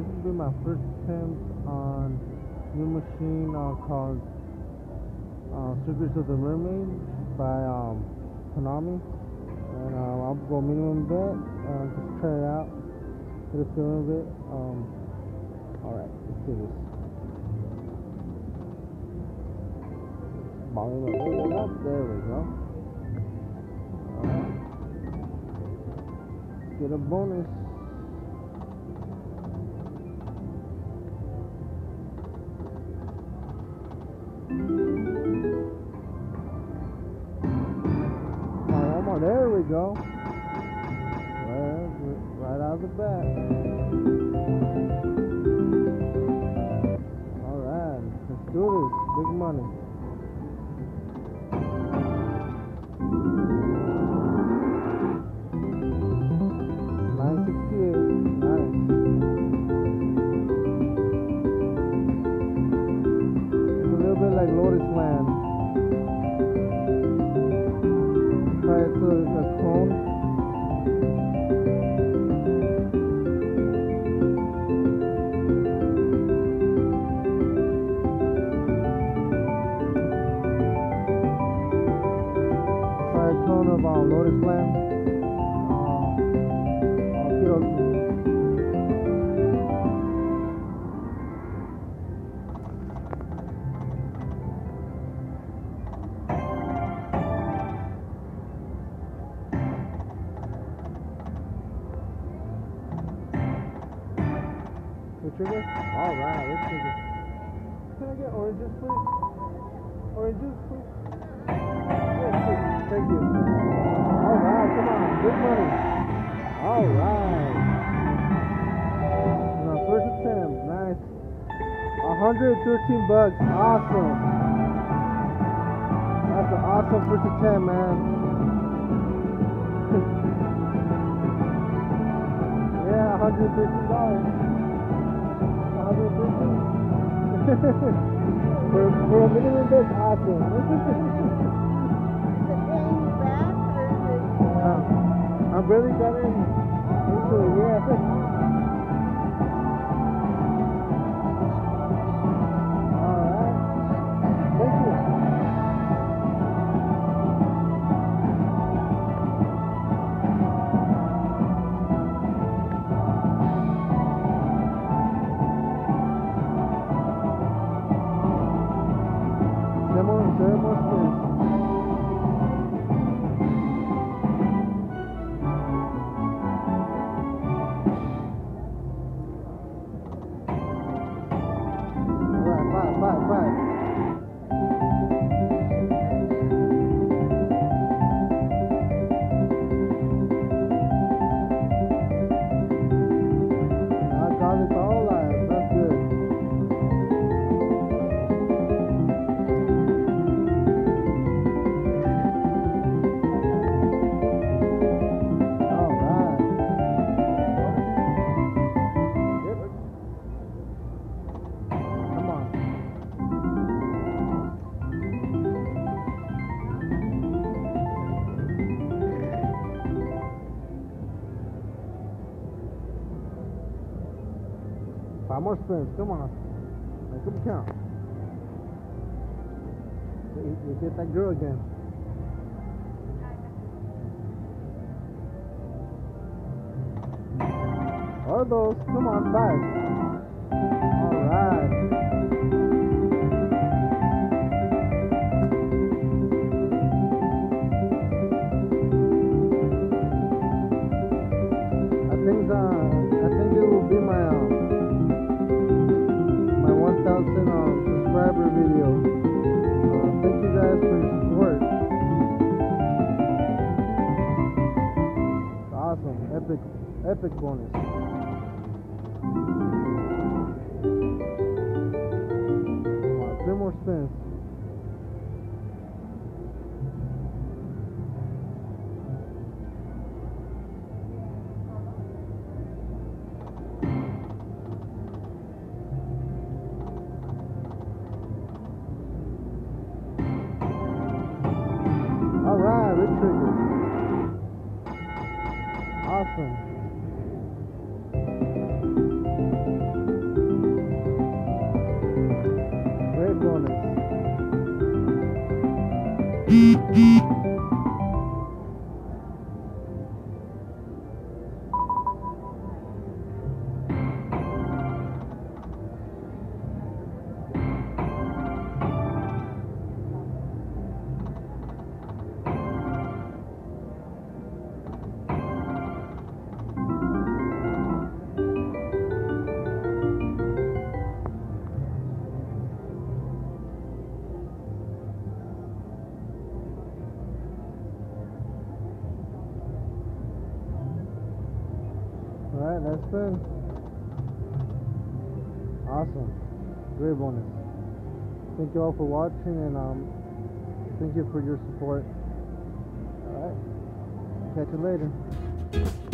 this will be my first attempt on new machine called Secrets of the Mermaid by Konami. And I'll go minimum bet, just try it out, get a feel of it. Alright, let's do this. Volume it up, there we go. Alright. Get a bonus. Oh, there we go. Right out of the bat. Alright, let's do this. Big money. Like Lotus Land. Try it to a clone. Try a clone of Lotus Land. Trigger? Alright, let's trigger. Can I get oranges, please? Oranges, please? Yes, please. Thank you. Alright, come on. Big money. Alright. Our first attempt. Nice. 113 bucks. Awesome. That's an awesome first attempt, man. Yeah, $113. for a minimum, that's awesome. Is it paying you back or is it? I barely got into it, yeah. Alright. Thank you. More space. Alright, five. I got it all live. That's good. Five more spins, come on. Make them count. You get that girl again. Or those, come on, 5. Alright. I think it will be my 1,000 subscriber video. Thank you guys for your support. It's awesome, epic bonus. Come on, 3 more spins. Alright, red trigger. Awesome. Alright, that's good. Awesome. Great bonus. Thank you all for watching, and thank you for your support. Alright. Catch you later.